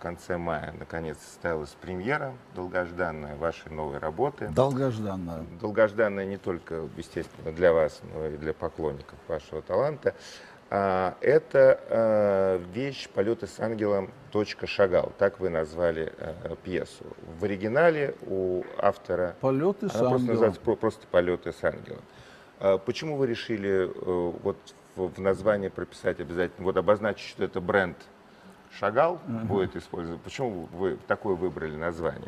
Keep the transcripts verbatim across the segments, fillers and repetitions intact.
конце мая наконец состоялась премьера долгожданная вашей новой работы. Долгожданная. Долгожданная не только, естественно, для вас, но и для поклонников вашего таланта. А, это а, вещь «Полеты с ангелом. Шагал». Так вы назвали а, пьесу. В оригинале у автора «Полеты с она просто ангелом». называется про- просто «Полеты с ангелом». А, почему вы решили а, вот в, в названии прописать обязательно, вот обозначить, что это бренд «Шагал» uh-huh. будет использовать? Почему вы такое выбрали название?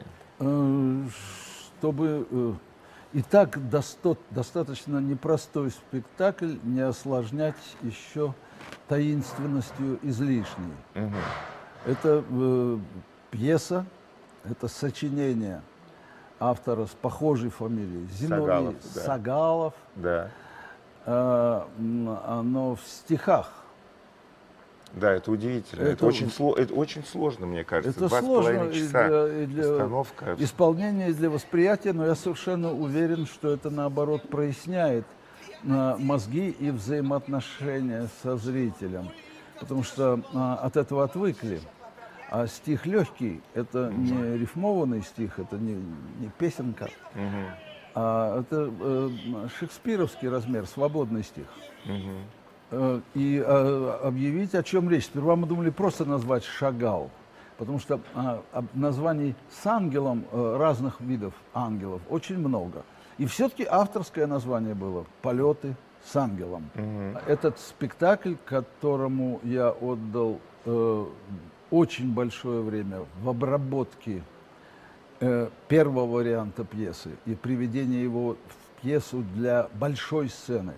Чтобы э, и так досто- достаточно непростой спектакль не осложнять еще таинственностью излишней. Uh-huh. Это э, пьеса, это сочинение автора с похожей фамилией Зиновий Сагалов. Да. Сагалов. Да. Э, оно в стихах. Да, это удивительно. Это, это, очень, сло, это очень сложно, мне кажется. Это Два сложно с половиной часа и для, и для постановка. исполнения, и для восприятия, но я совершенно уверен, что это, наоборот, проясняет а, мозги и взаимоотношения со зрителем. Потому что а, от этого отвыкли. А стих легкий – это mm-hmm. не рифмованный стих, это не, не песенка, mm-hmm. а это э, шекспировский размер, свободный стих. Mm-hmm. И а, объявить, о чем речь. Сперва мы думали просто назвать «Шагал», потому что а, названий с ангелом, а, разных видов ангелов, очень много. И все-таки авторское название было «Полеты с ангелом». Mm-hmm. Этот спектакль, которому я отдал э, очень большое время в обработке э, первого варианта пьесы и приведение его в пьесу для большой сцены,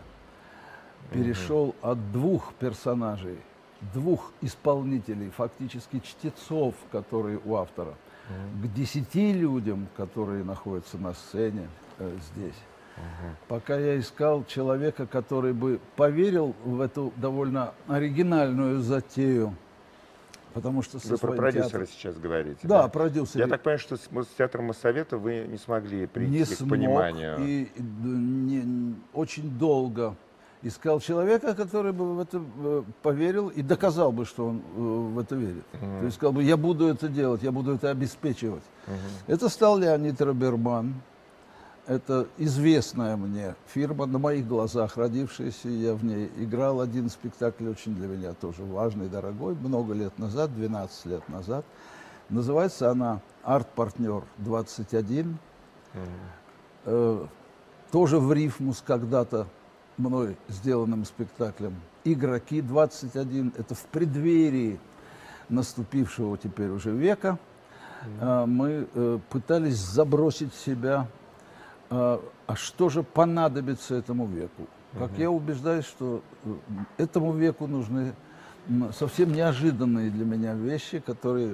перешел uh-huh. от двух персонажей, двух исполнителей, фактически чтецов, которые у автора, uh-huh. к десяти людям, которые находятся на сцене э, здесь. Uh-huh. Пока я искал человека, который бы поверил в эту довольно оригинальную затею, потому что со вы про продюсера театром... сейчас говорите. Да, да? продюсер. Я так понимаю, что с, с театром Моссовета вы не смогли прийти не к смог пониманию. И не, очень долго искал человека, который бы в это поверил и доказал бы, что он в это верит. Uh-huh. То есть сказал бы, я буду это делать, я буду это обеспечивать. Uh-huh. Это стал Леонид Роберман. Это известная мне фирма, на моих глазах родившаяся. Я в ней играл один спектакль, очень для меня тоже важный, дорогой, много лет назад, двенадцать лет назад. Называется она «Арт-партнер двадцать один». Uh-huh. Э, тоже в рифму с когда-то мной сделанным спектаклем «Игроки двадцать один». Это в преддверии наступившего теперь уже века. Mm-hmm. Мы э, пытались забросить себя, э, а что же понадобится этому веку. Mm-hmm. Как я убеждаюсь, что этому веку нужны совсем неожиданные для меня вещи, которые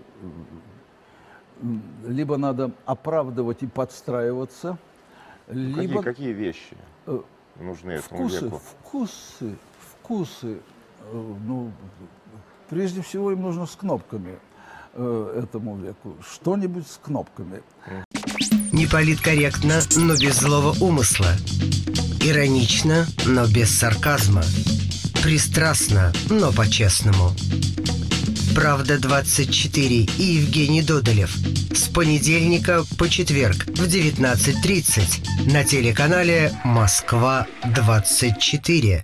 либо надо оправдывать и подстраиваться, ну, либо... Какие, какие вещи нужны этому вкусы, веку? Вкусы, вкусы. Ну, прежде всего им нужно с кнопками э, этому веку. Что-нибудь с кнопками. Не политкорректно, но без злого умысла. Иронично, но без сарказма. Пристрастно, но по-честному. «Правда двадцать четыре» и Евгений Додолев. С понедельника по четверг в девятнадцать тридцать на телеканале «Москва двадцать четыре».